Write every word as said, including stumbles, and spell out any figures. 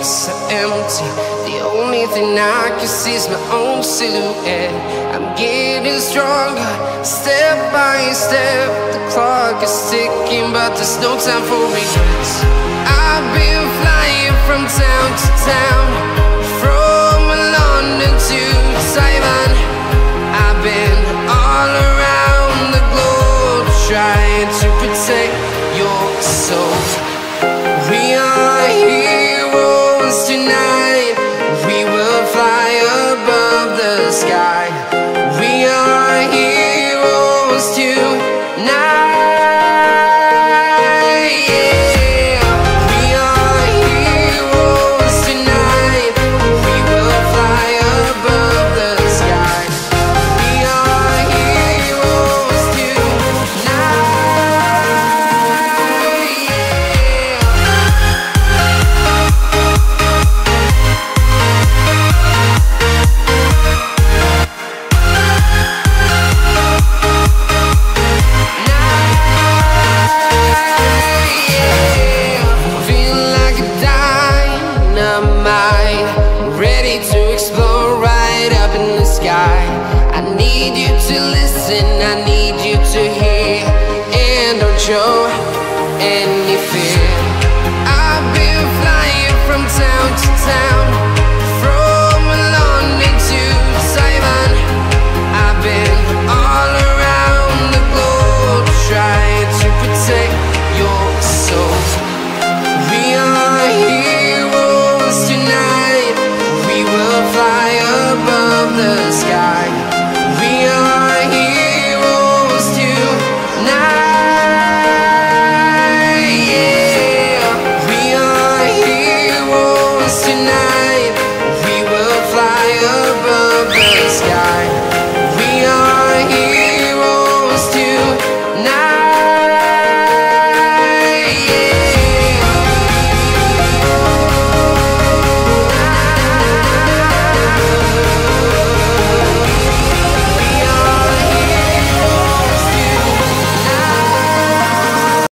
so empty. The only thing I can see is my own silhouette. I'm getting stronger, step by step. The clock is ticking, but there's no time for regrets. I've been flying from town to town, from London to Taiwan. I've been all around the globe, trying to protect your soul. We are heroes tonight. We will fly above the sky. We are heroes tonight. I need you to listen, I need you to hear, and don't show. And